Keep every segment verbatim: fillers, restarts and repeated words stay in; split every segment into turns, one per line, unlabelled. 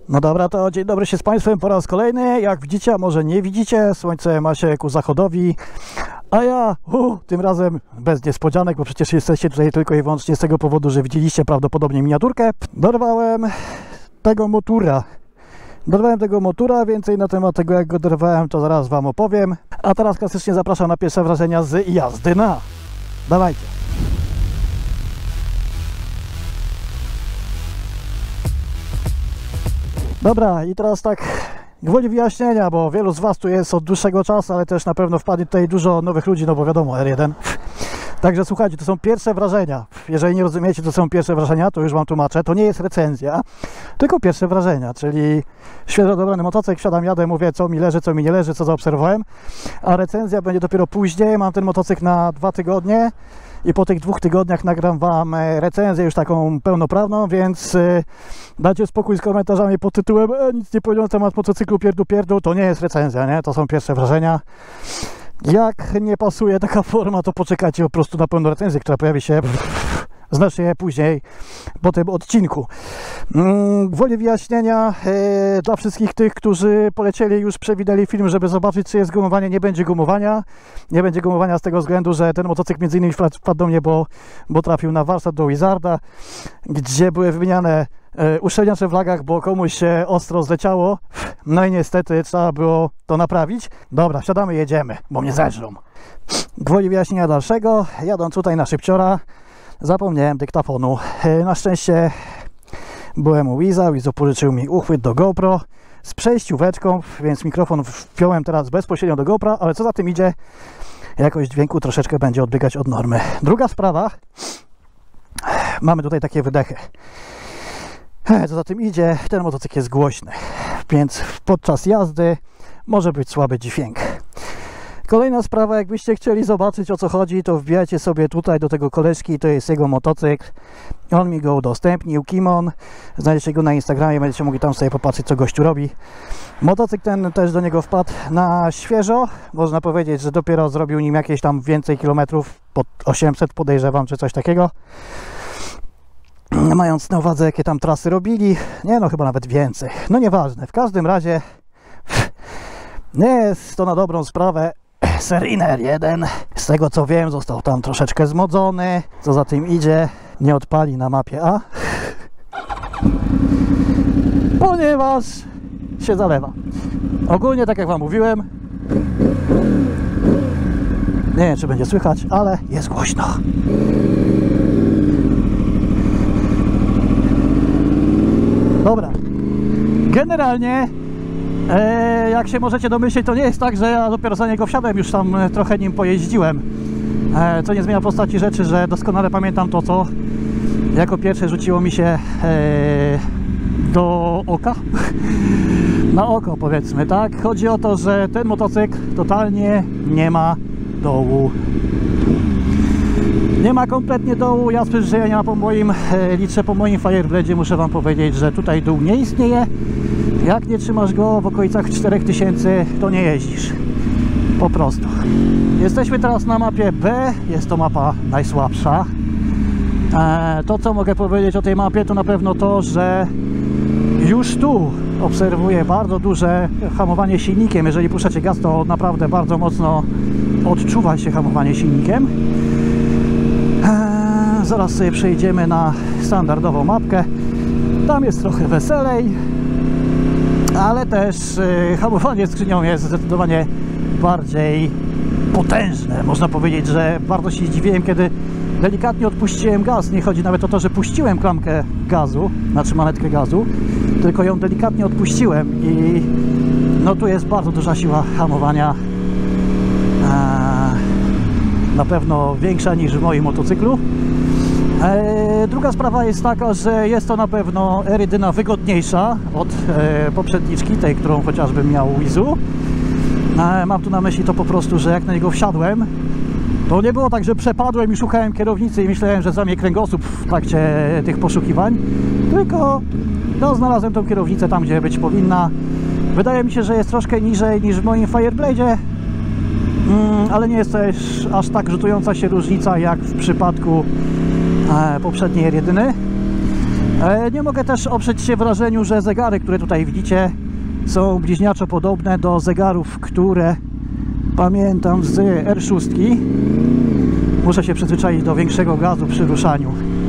No dobra, to dzień dobry się z Państwem po raz kolejny. Jak widzicie, a może nie widzicie, słońce ma się ku zachodowi, a ja uh, tym razem bez niespodzianek, bo przecież jesteście tutaj tylko i wyłącznie z tego powodu, że widzieliście prawdopodobnie miniaturkę. Dorwałem tego motura. Dorwałem tego motura, więcej na temat tego, jak go dorwałem, to zaraz Wam opowiem. A teraz klasycznie zapraszam na pierwsze wrażenia z jazdy na. Dawajcie. Dobra, i teraz tak gwoli wyjaśnienia, bo wielu z Was tu jest od dłuższego czasu, ale też na pewno wpadnie tutaj dużo nowych ludzi, no bo wiadomo, R jeden. Także słuchajcie, to są pierwsze wrażenia. Jeżeli nie rozumiecie, to są pierwsze wrażenia, to już Wam tłumaczę. To nie jest recenzja, tylko pierwsze wrażenia, czyli świeżo dobrany motocykl, wsiadam, jadę, mówię, co mi leży, co mi nie leży, co zaobserwowałem, a recenzja będzie dopiero później. Mam ten motocykl na dwa tygodnie i po tych dwóch tygodniach nagram Wam recenzję już taką pełnoprawną, więc dajcie spokój z komentarzami pod tytułem e, nic nie powiedział na temat motocyklu, pierdu, pierdu, to nie jest recenzja, nie? To są pierwsze wrażenia. Jak nie pasuje taka forma, to poczekajcie po prostu na pełną recenzję, która pojawi się znacznie później po tym odcinku. Gwoli wyjaśnienia e, dla wszystkich tych, którzy polecieli, już przewidali film, żeby zobaczyć, czy jest gumowanie. Nie będzie gumowania. Nie będzie gumowania z tego względu, że ten motocykl między innymi wpadł do mnie, bo, bo trafił na warsztat do Wizarda, gdzie były wymieniane e, uszczelniacze w lagach, bo komuś się ostro zleciało. No i niestety trzeba było to naprawić. Dobra, wsiadamy, jedziemy, bo mnie zeżrą. Gwoli wyjaśnienia dalszego. Jadąc tutaj na szybciora, zapomniałem dyktafonu. Na szczęście byłem u Wiza, Wizo pożyczył mi uchwyt do GoPro z przejścióweczką, więc mikrofon wpiąłem teraz bezpośrednio do GoPro, ale co za tym idzie, jakość dźwięku troszeczkę będzie odbiegać od normy. Druga sprawa, mamy tutaj takie wydechy. Co za tym idzie, ten motocykl jest głośny, więc podczas jazdy może być słaby dźwięk. Kolejna sprawa, jakbyście chcieli zobaczyć, o co chodzi, to wbijajcie sobie tutaj do tego koleżki, to jest jego motocykl. On mi go udostępnił, Kimon. Znajdziecie go na Instagramie, będziecie mogli tam sobie popatrzeć, co gościu robi. Motocykl ten też do niego wpadł na świeżo. Można powiedzieć, że dopiero zrobił nim jakieś tam więcej kilometrów, pod osiemset podejrzewam, czy coś takiego. Mając na uwadze, jakie tam trasy robili, nie no, chyba nawet więcej. No nieważne, w każdym razie nie jest to na dobrą sprawę seryjny R jeden. Z tego co wiem, został tam troszeczkę zmodzony. Co za tym idzie, nie odpali na mapie A, ponieważ się zalewa. Ogólnie, tak jak Wam mówiłem, nie wiem, czy będzie słychać, ale jest głośno. Dobra, generalnie e, jak się możecie domyśleć, to nie jest tak, że ja dopiero za niego wsiadłem, już tam trochę nim pojeździłem, e, co nie zmienia postaci rzeczy, że doskonale pamiętam to, co jako pierwsze rzuciło mi się e, do oka, na oko powiedzmy, tak? Chodzi o to, że ten motocykl totalnie nie ma dołu. Nie ma kompletnie dołu. Ja z przyzwyczajenia po moim e, liczę po moim Fireblade'zie muszę Wam powiedzieć, że tutaj dół nie istnieje. Jak nie trzymasz go w okolicach czterech tysięcy, to nie jeździsz. Po prostu. Jesteśmy teraz na mapie B. Jest to mapa najsłabsza. E, to, co mogę powiedzieć o tej mapie, to na pewno to, że już tu obserwuję bardzo duże hamowanie silnikiem. Jeżeli puszczacie gaz, to naprawdę bardzo mocno odczuwa się hamowanie silnikiem. Zaraz sobie przejdziemy na standardową mapkę. Tam jest trochę weselej, ale też yy, hamowanie skrzynią jest zdecydowanie bardziej potężne. Można powiedzieć, że bardzo się zdziwiłem, kiedy delikatnie odpuściłem gaz. Nie chodzi nawet o to, że puściłem klamkę gazu, znaczy manetkę gazu, tylko ją delikatnie odpuściłem i no tu jest bardzo duża siła hamowania. Eee, na pewno większa niż w moim motocyklu. E, druga sprawa jest taka, że jest to na pewno R jeden wygodniejsza od e, poprzedniczki, tej, którą chociażby miał Wizu. E, mam tu na myśli to po prostu, że jak na niego wsiadłem, to nie było tak, że przepadłem i szukałem kierownicy i myślałem, że złamie kręgosłup w trakcie tych poszukiwań, tylko no, znalazłem tą kierownicę tam, gdzie być powinna. Wydaje mi się, że jest troszkę niżej niż w moim Fireblade'zie, mm, ale nie jest też aż tak rzutująca się różnica jak w przypadku poprzedniej R jeden. E, nie mogę też oprzeć się wrażeniu, że zegary, które tutaj widzicie, są bliźniaczo podobne do zegarów, które pamiętam z R sześć. Muszę się przyzwyczaić do większego gazu przy ruszaniu.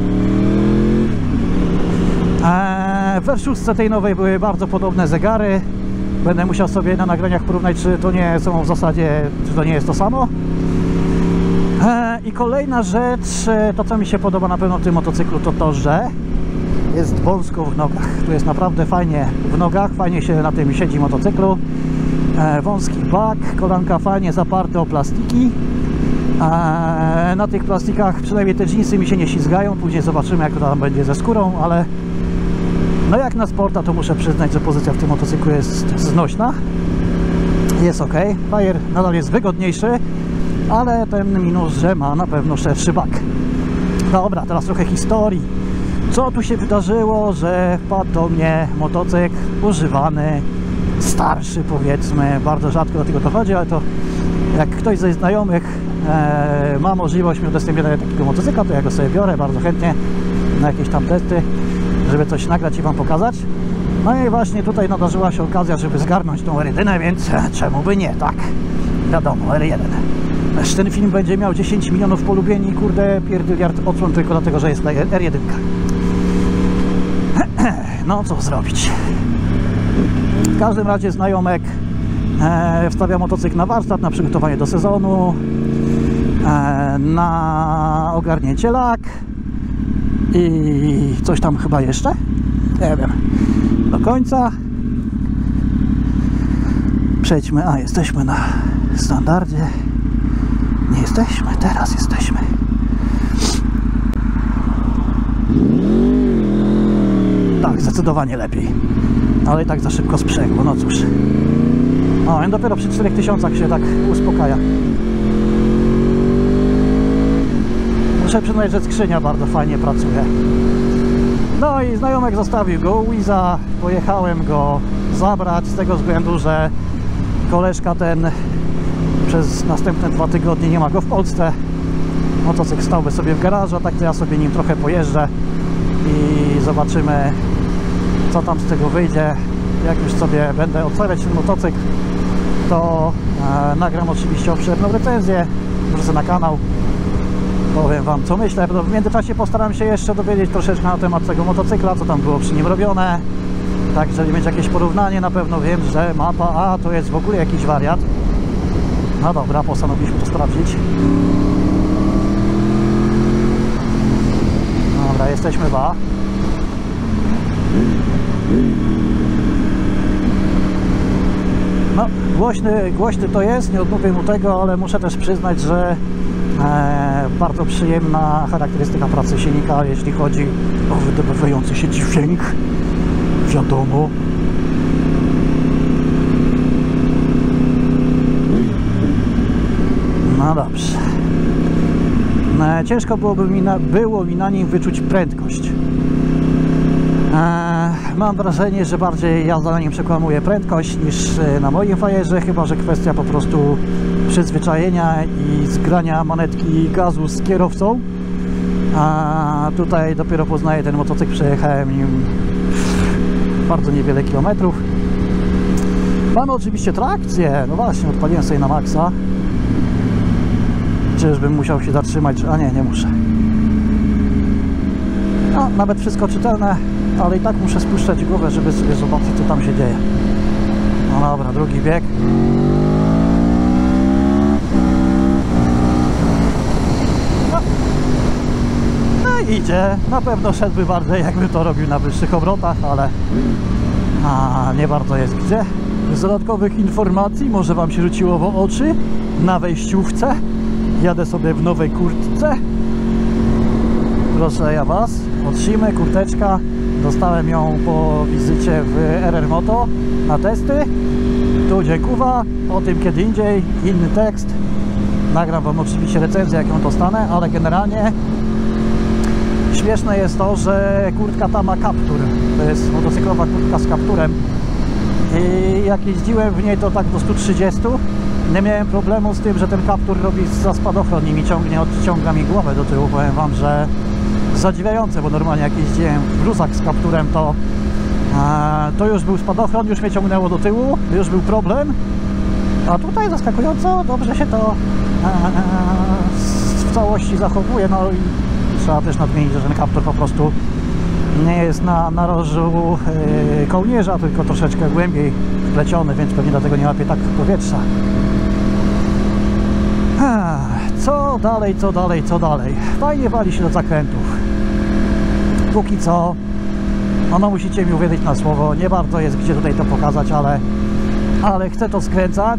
E, w R sześć tej nowej były bardzo podobne zegary. Będę musiał sobie na nagraniach porównać, czy to nie są w zasadzie, czy to nie jest to samo. E, I kolejna rzecz, to co mi się podoba na pewno w tym motocyklu, to to, że jest wąsko w nogach. Tu jest naprawdę fajnie w nogach, fajnie się na tym siedzi motocyklu. E, wąski bak, kolanka fajnie zaparte o plastiki. E, na tych plastikach przynajmniej te dżinsy mi się nie ślizgają. Później zobaczymy, jak to tam będzie ze skórą, ale no jak na sporta, to muszę przyznać, że pozycja w tym motocyklu jest znośna. Jest ok. Bajer nadal jest wygodniejszy, ale ten minus, że ma na pewno szerszy bak. Dobra, teraz trochę historii. Co tu się wydarzyło, że wpadł do mnie motocykl używany, starszy powiedzmy, bardzo rzadko do tego dochodzi, ale to jak ktoś ze znajomych e, ma możliwość mi udostępnienia takiego motocykla, to ja go sobie biorę bardzo chętnie na jakieś tam testy, żeby coś nagrać i wam pokazać. No i właśnie tutaj nadarzyła się okazja, żeby zgarnąć tą R jeden, więc czemu by nie, tak? Wiadomo, R jeden. Ten film będzie miał dziesięć milionów polubień i kurde pierdyliard odsłon tylko dlatego, że jest R jeden. No co zrobić? W każdym razie znajomek e, wstawia motocykl na warsztat, na przygotowanie do sezonu, e, na ogarnięcie lak i coś tam chyba jeszcze? Nie wiem. Do końca. Przejdźmy, a jesteśmy na standardzie. Nie jesteśmy, teraz jesteśmy. Tak, zdecydowanie lepiej. Ale i tak za szybko sprzęgło, no cóż. O, on dopiero przy czterech tysiącach się tak uspokaja. Muszę przyznać, że skrzynia bardzo fajnie pracuje. No i znajomek zostawił go u Wiza. Pojechałem go zabrać z tego względu, że koleżka ten przez następne dwa tygodnie nie ma go w Polsce. Motocykl stałby sobie w garażu, a tak to ja sobie nim trochę pojeżdżę i zobaczymy, co tam z tego wyjdzie. Jak już sobie będę odstawiać ten motocykl, to e, nagram oczywiście obszerną recenzję, wrzucę na kanał, powiem wam co myślę. W międzyczasie postaram się jeszcze dowiedzieć troszeczkę na temat tego motocykla, co tam było przy nim robione. Tak, jeżeli będzie jakieś porównanie, na pewno wiem, że mapa A to jest w ogóle jakiś wariat. No dobra, postanowiliśmy to sprawdzić. Dobra, jesteśmy w A. No, głośny, głośny to jest, nie odmówię mu tego, ale muszę też przyznać, że e, bardzo przyjemna charakterystyka pracy silnika, jeśli chodzi o wydobywający się dźwięk, wiadomo. No dobrze. E, ciężko byłoby mi na, było mi na nim wyczuć prędkość. E, mam wrażenie, że bardziej jazda na nim przekłamuje prędkość niż na moim fajerze, chyba że kwestia po prostu przyzwyczajenia i zgrania manetki gazu z kierowcą. A tutaj dopiero poznaję ten motocykl, przejechałem nim bardzo niewiele kilometrów. Mamy oczywiście trakcję, no właśnie, odpaliłem sobie na maksa. Czyżbym musiał się zatrzymać, a nie, nie muszę. No, nawet wszystko czytelne, ale i tak muszę spuszczać głowę, żeby sobie zobaczyć, co tam się dzieje. No dobra, drugi bieg. No, no idzie. Na pewno szedłby bardziej, jakbym to robił na wyższych obrotach, ale a, nie bardzo jest gdzie. Z dodatkowych informacji może wam się rzuciło w oczy na wejściówce. Jadę sobie w nowej kurtce. Proszę ja was, od Shimy, kurteczka. Dostałem ją po wizycie w R R Moto na testy. Tu dziękuwa, o tym kiedy indziej, inny tekst. Nagram wam oczywiście recenzję, jak ją dostanę, ale generalnie śmieszne jest to, że kurtka ta ma kaptur. To jest motocyklowa kurtka z kapturem. I jak jeździłem w niej, to tak do stu trzydziestu. Nie miałem problemu z tym, że ten kaptur robi za spadochron i mi ciągnie, odciąga mi głowę do tyłu. Powiem wam, że zadziwiające, bo normalnie jak jeździłem w bluzach z kapturem, to e, to już był spadochron, już mnie ciągnęło do tyłu, już był problem, a tutaj zaskakująco dobrze się to e, w całości zachowuje. No i trzeba też nadmienić, że ten kaptur po prostu nie jest na narożu e, kołnierza, tylko troszeczkę głębiej wpleciony, więc pewnie dlatego nie łapie tak powietrza. Co dalej, co dalej, co dalej? Fajnie wali się do zakrętów. Póki co, no, no musicie mi uwierzyć na słowo, nie bardzo jest gdzie tutaj to pokazać, ale, ale chcę to skręcać.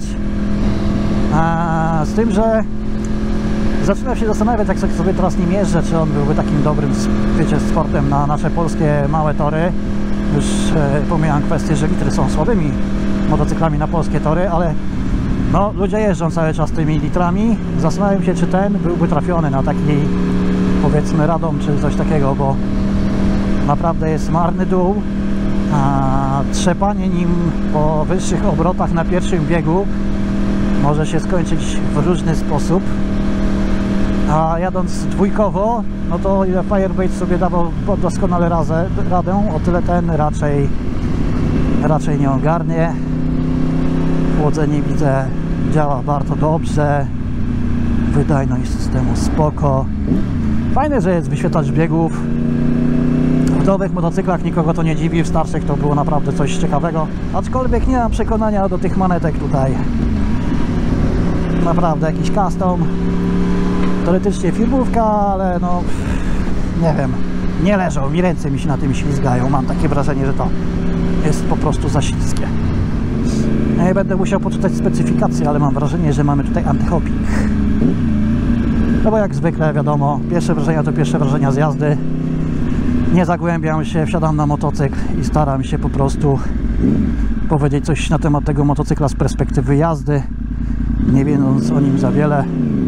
A, z tym, że zaczynam się zastanawiać, jak sobie teraz nim jeżdżę, czy on byłby takim dobrym, wiecie, sportem na nasze polskie małe tory. Już e, pomijam kwestię, że litry są słabymi motocyklami na polskie tory, ale no, ludzie jeżdżą cały czas tymi litrami. Zastanawiam się, czy ten byłby trafiony na taki, powiedzmy, Radom czy coś takiego, bo naprawdę jest marny dół, a trzepanie nim po wyższych obrotach na pierwszym biegu może się skończyć w różny sposób. A jadąc dwójkowo, no to ile Firebait sobie dawał doskonale razę, radę, o tyle ten raczej raczej nie ogarnie. Chłodzenie, widzę, działa bardzo dobrze, wydajność systemu spoko. Fajne, że jest wyświetlacz biegów. W nowych motocyklach nikogo to nie dziwi, w starszych to było naprawdę coś ciekawego, aczkolwiek nie mam przekonania do tych manetek tutaj. Naprawdę jakiś custom, teoretycznie firmówka, ale no nie wiem, nie leżą mi, ręce mi się na tym ślizgają, mam takie wrażenie, że to jest po prostu za śliskie. Ja będę musiał poczytać specyfikację, ale mam wrażenie, że mamy tutaj antyhopping. No bo jak zwykle, wiadomo, pierwsze wrażenia to pierwsze wrażenia z jazdy. Nie zagłębiam się, wsiadam na motocykl i staram się po prostu powiedzieć coś na temat tego motocykla z perspektywy jazdy, nie wiedząc o nim za wiele.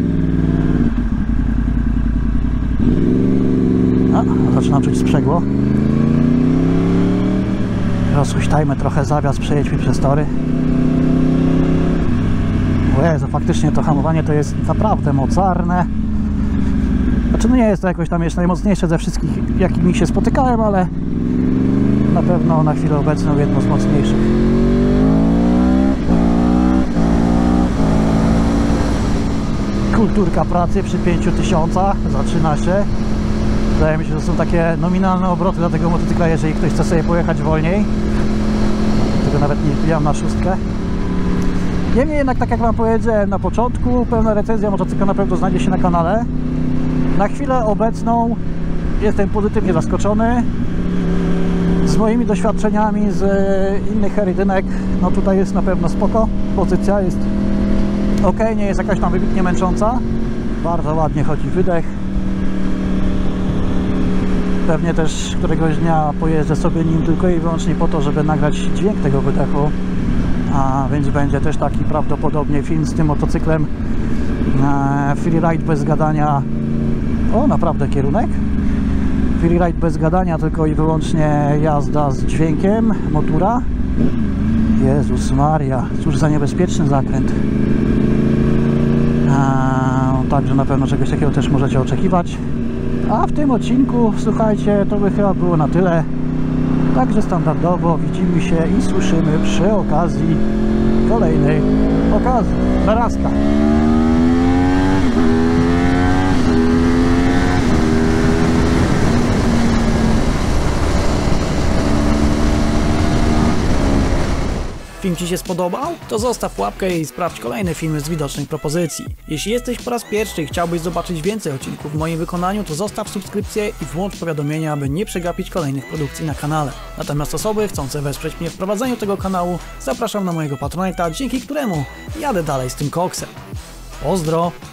A, zaczynam czuć sprzęgło. Rozhuśtajmy trochę zawias, przejedźmy przez tory. O Jezu, faktycznie to hamowanie to jest naprawdę mocarne. Znaczy no nie jest to jakoś tam jeszcze najmocniejsze ze wszystkich, jakimi się spotykałem, ale na pewno na chwilę obecną jedno z mocniejszych. Kulturka pracy przy pięciu tysiącach zaczyna się. Wydaje mi się, że to są takie nominalne obroty dla tego motocykla, jeżeli ktoś chce sobie pojechać wolniej. Tego nawet nie wbijam na szóstkę. Niemniej jednak, tak jak wam powiedziałem na początku, pełna recenzja motocykla na pewno znajdzie się na kanale. Na chwilę obecną jestem pozytywnie zaskoczony. Z moimi doświadczeniami z innych herydynek, no tutaj jest na pewno spoko. Pozycja jest ok, nie jest jakaś tam wybitnie męcząca. Bardzo ładnie chodzi wydech. Pewnie też któregoś dnia pojeżdżę sobie nim tylko i wyłącznie po to, żeby nagrać dźwięk tego wydechu. A więc będzie też taki prawdopodobnie film z tym motocyklem. Freeride bez gadania. O, naprawdę kierunek. Freeride bez gadania, tylko i wyłącznie jazda z dźwiękiem motora. Jezus Maria, cóż za niebezpieczny zakręt. A, także na pewno czegoś takiego też możecie oczekiwać. A w tym odcinku, słuchajcie, to by chyba było na tyle. Także standardowo widzimy się i słyszymy przy okazji kolejnej okazji. Narazka.
Film Ci się spodobał? To zostaw łapkę i sprawdź kolejne filmy z widocznych propozycji. Jeśli jesteś po raz pierwszy i chciałbyś zobaczyć więcej odcinków w moim wykonaniu, to zostaw subskrypcję i włącz powiadomienia, aby nie przegapić kolejnych produkcji na kanale. Natomiast osoby chcące wesprzeć mnie w prowadzeniu tego kanału, zapraszam na mojego Patronite'a, dzięki któremu jadę dalej z tym koksem. Pozdro!